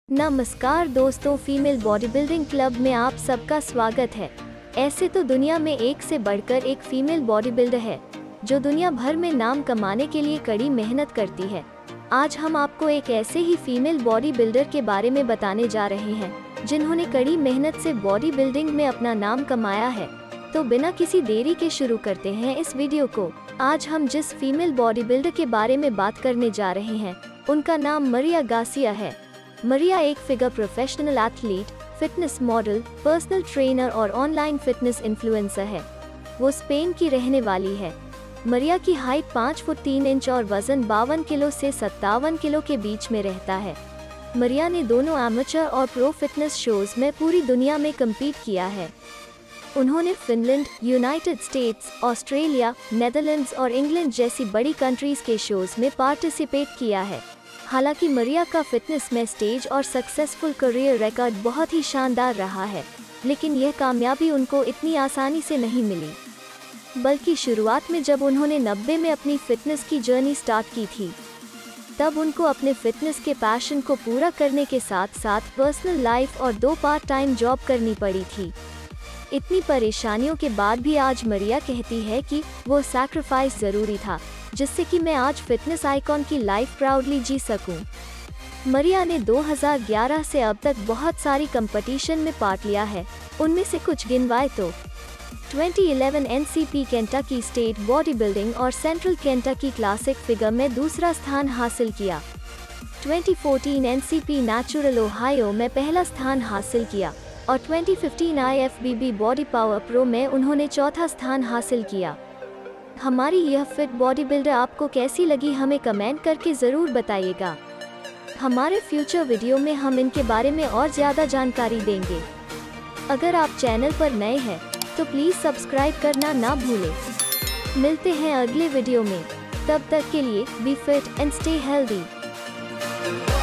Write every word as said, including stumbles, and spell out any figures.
नमस्कार दोस्तों, female body building club में आप सबका स्वागत है। ऐसे तो दुनिया में एक से बढ़कर एक फीमेल बॉडी बिल्डर है जो दुनिया भर में नाम कमाने के लिए कड़ी मेहनत करती है। आज हम आपको एक ऐसे ही फीमेल बॉडी बिल्डर के बारे में बताने जा रहे हैं जिन्होंने कड़ी मेहनत से बॉडी बिल्डिंग में अपना नाम कमाया है। तो बिना किसी देरी के शुरू करते हैं इस वीडियो को। आज हम जिस फीमेल बॉडी बिल्डर के बारे में बात करने जा रहे हैं उनका नाम मरिया गार्सिया है। मरिया एक figure professional athlete, fitness model, personal trainer और ऑनलाइन फिटनेस इन्फ्लुएंसर है। वो स्पेन की रहने वाली है। मरिया की हाइट पाँच फुट तीन इंच और वजन बावन किलो से सत्तावन किलो के बीच में रहता है। मरिया ने दोनों एमेचर और प्रो फिटनेस शोज में पूरी दुनिया में कम्पीट किया है। उन्होंने Finland, United States, Australia, Netherlands और इंग्लैंड जैसी बड़ी कंट्रीज के शोज में पार्टिसिपेट किया है। हालांकि मरिया का फिटनेस में स्टेज और सक्सेसफुल करियर रिकॉर्ड बहुत ही शानदार रहा है, लेकिन यह कामयाबी उनको इतनी आसानी से नहीं मिली। बल्कि शुरुआत में जब उन्होंने नब्बे में अपनी फिटनेस की जर्नी स्टार्ट की थी, तब उनको अपने फिटनेस के पैशन को पूरा करने के साथ साथ पर्सनल लाइफ और दो पार्ट टाइम जॉब करनी पड़ी थी। इतनी परेशानियों के बाद भी आज मरिया कहती है कि वो सैक्रिफाइस जरूरी था, जिससे कि मैं आज फिटनेस आइकॉन की लाइफ प्राउडली जी सकूं। मरिया ने दो हज़ार ग्यारह से अब तक बहुत सारी कंपटीशन में पार्ट लिया है। उनमें से कुछ गिनवाए तो दो हज़ार ग्यारह N C P Kentucky state body building और सेंट्रल केंटकी क्लासिक फिगर में दूसरा स्थान हासिल किया। दो हज़ार चौदह N C P natural Ohio में पहला स्थान हासिल किया और दो हज़ार पंद्रह I F B B body power pro में उन्होंने चौथा स्थान हासिल किया। हमारी यह फिट बॉडी बिल्डर आपको कैसी लगी हमें कमेंट करके ज़रूर बताइएगा। हमारे फ्यूचर वीडियो में हम इनके बारे में और ज़्यादा जानकारी देंगे। अगर आप चैनल पर नए हैं तो प्लीज़ सब्सक्राइब करना ना भूलें। मिलते हैं अगले वीडियो में, तब तक के लिए be fit and stay healthy.